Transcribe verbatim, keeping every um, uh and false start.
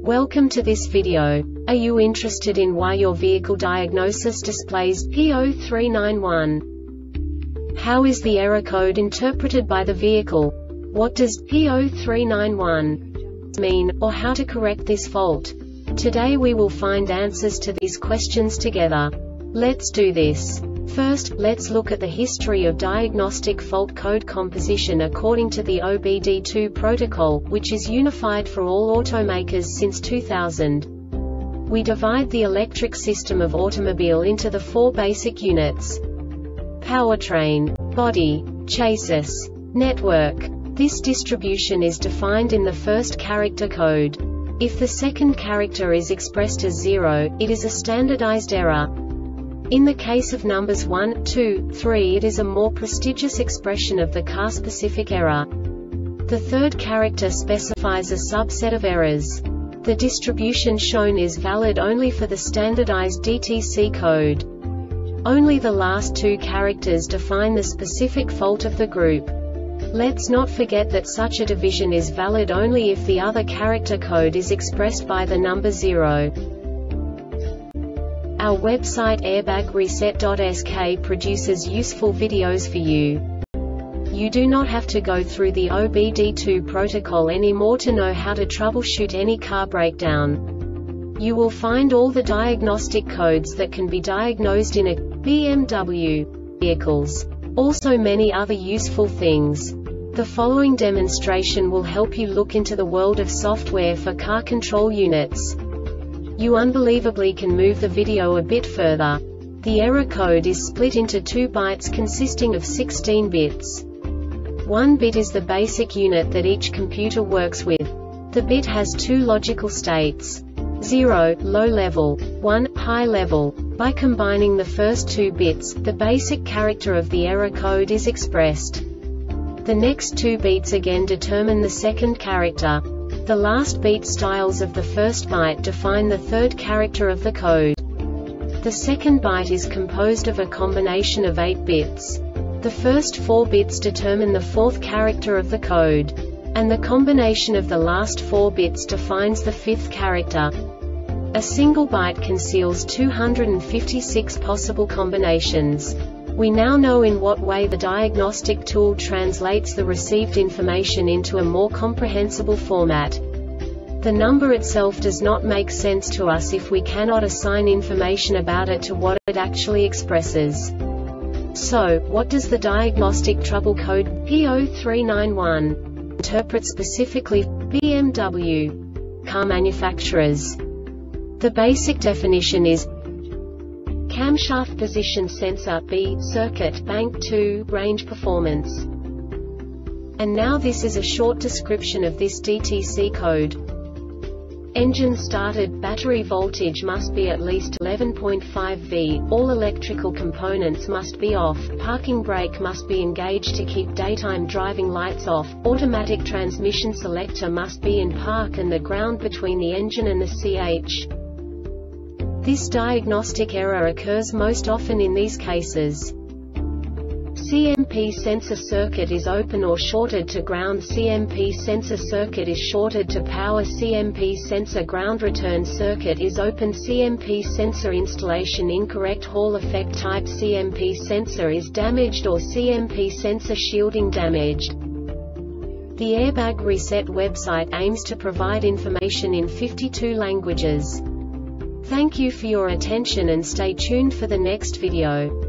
Welcome to this video. Are you interested in why your vehicle diagnosis displays P zero three nine one? How is the error code interpreted by the vehicle? What does P zero three nine one mean, or how to correct this fault? Today we will find answers to these questions together. Let's do this. First, let's look at the history of diagnostic fault code composition according to the O B D two protocol, which is unified for all automakers since two thousand. We divide the electric system of automobile into the four basic units: powertrain, body, chassis, network. This distribution is defined in the first character code. If the second character is expressed as zero, it is a standardized error. In the case of numbers one, two, three, it is a more prestigious expression of the car-specific error. The third character specifies a subset of errors. The distribution shown is valid only for the standardized D T C code. Only the last two characters define the specific fault of the group. Let's not forget that such a division is valid only if the other character code is expressed by the number zero. Our website airbag reset dot S K produces useful videos for you. You do not have to go through the O B D two protocol anymore to know how to troubleshoot any car breakdown. You will find all the diagnostic codes that can be diagnosed in a B M W vehicles. Also many other useful things. The following demonstration will help you look into the world of software for car control units. You unbelievably can move the video a bit further. The error code is split into two bytes consisting of sixteen bits. One bit is the basic unit that each computer works with. The bit has two logical states: zero, low level, one, high level. By combining the first two bits, the basic character of the error code is expressed. The next two beats again determine the second character. The last beat styles of the first byte define the third character of the code. The second byte is composed of a combination of eight bits. The first four bits determine the fourth character of the code. And the combination of the last four bits defines the fifth character. A single byte conceals two hundred fifty-six possible combinations. We now know in what way the diagnostic tool translates the received information into a more comprehensible format. The number itself does not make sense to us if we cannot assign information about it to what it actually expresses. So, what does the diagnostic trouble code P zero three nine one interpret specifically for B M W car manufacturers? The basic definition is camshaft position sensor B circuit bank two range performance. And now this is a short description of this D T C code. Engine started, battery voltage must be at least eleven point five volts, all electrical components must be off, parking brake must be engaged to keep daytime driving lights off, automatic transmission selector must be in park and the ground between the engine and the C H. This diagnostic error occurs most often in these cases: C M P sensor circuit is open or shorted to ground, C M P sensor circuit is shorted to power, C M P sensor ground return circuit is open, C M P sensor installation incorrect, Hall effect type, C M P sensor is damaged or C M P sensor shielding damaged. The Airbag Reset website aims to provide information in fifty-two languages. Thank you for your attention and stay tuned for the next video.